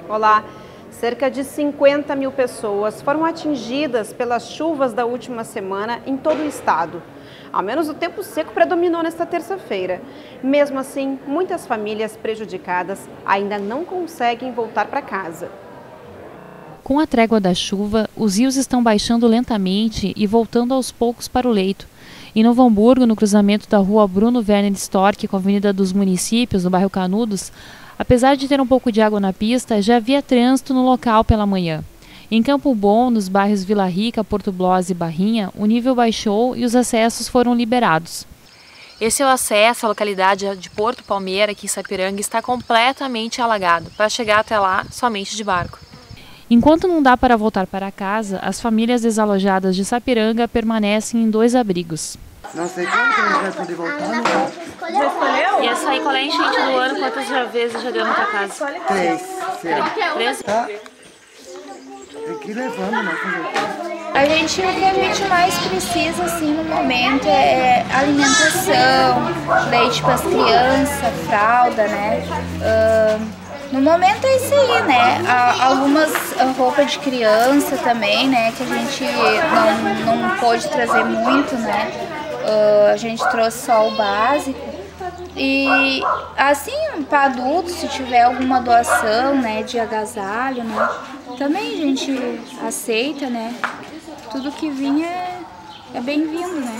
Olá! Cerca de 50 mil pessoas foram atingidas pelas chuvas da última semana em todo o estado. Ao menos o tempo seco predominou nesta terça-feira. Mesmo assim, muitas famílias prejudicadas ainda não conseguem voltar para casa. Com a trégua da chuva, os rios estão baixando lentamente e voltando aos poucos para o leito. Em Novo Hamburgo, no cruzamento da rua Bruno Werner Storck com a Avenida dos Municípios, no bairro Canudos, apesar de ter um pouco de água na pista, já havia trânsito no local pela manhã. Em Campo Bom, nos bairros Vila Rica, Porto Blosa e Barrinha, o nível baixou e os acessos foram liberados. Esse é o acesso à localidade de Porto Palmeira, aqui em Sapiranga, está completamente alagado. Para chegar até lá, somente de barco. Enquanto não dá para voltar para casa, as famílias desalojadas de Sapiranga permanecem em 2 abrigos. Não sei quando que a gente vai poder voltar, né? Já escolheu? E essa aí, qual é a enchente do ano? Quantas vezes já deu na tua casa? 3. 3? Tá? Tem que ir levando, né? A gente, o que a gente mais precisa, assim, no momento é alimentação, leite para as crianças, fralda, né? No momento é isso aí, né? Algumas roupas de criança também, né? Que a gente não pôde trazer muito, né? A gente trouxe só o básico. E assim, para adultos, se tiver alguma doação, né? De agasalho, né? Também a gente aceita, né? Tudo que vinha é bem-vindo, né?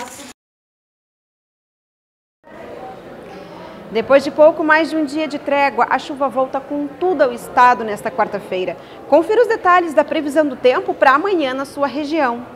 Depois de pouco mais de um dia de trégua, a chuva volta com tudo ao estado nesta quarta-feira. Confira os detalhes da previsão do tempo para amanhã na sua região.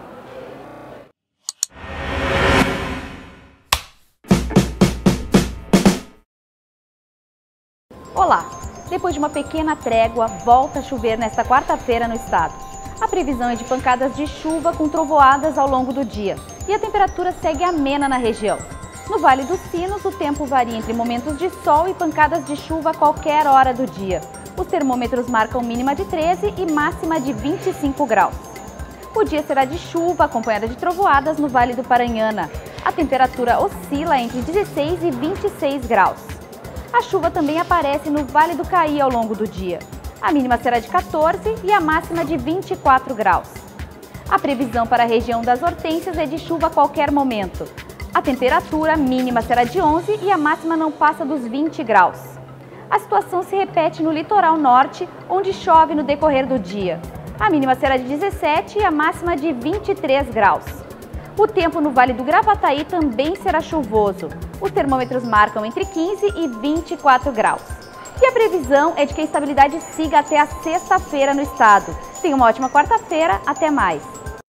Olá! Depois de uma pequena trégua, volta a chover nesta quarta-feira no estado. A previsão é de pancadas de chuva com trovoadas ao longo do dia e a temperatura segue amena na região. No Vale dos Sinos, o tempo varia entre momentos de sol e pancadas de chuva a qualquer hora do dia. Os termômetros marcam mínima de 13 e máxima de 25 graus. O dia será de chuva, acompanhada de trovoadas no Vale do Paranhana. A temperatura oscila entre 16 e 26 graus. A chuva também aparece no Vale do Caí ao longo do dia. A mínima será de 14 e a máxima de 24 graus. A previsão para a região das Hortênsias é de chuva a qualquer momento. A temperatura mínima será de 11 e a máxima não passa dos 20 graus. A situação se repete no litoral norte, onde chove no decorrer do dia. A mínima será de 17 e a máxima de 23 graus. O tempo no Vale do Gravataí também será chuvoso. Os termômetros marcam entre 15 e 24 graus. E a previsão é de que a estabilidade siga até a sexta-feira no estado. Tenha uma ótima quarta-feira, até mais!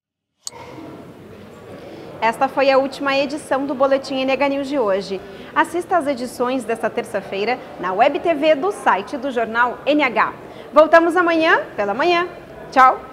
Esta foi a última edição do Boletim NH News de hoje. Assista às edições desta terça-feira na Web TV do site do jornal NH. Voltamos amanhã pela manhã. Tchau!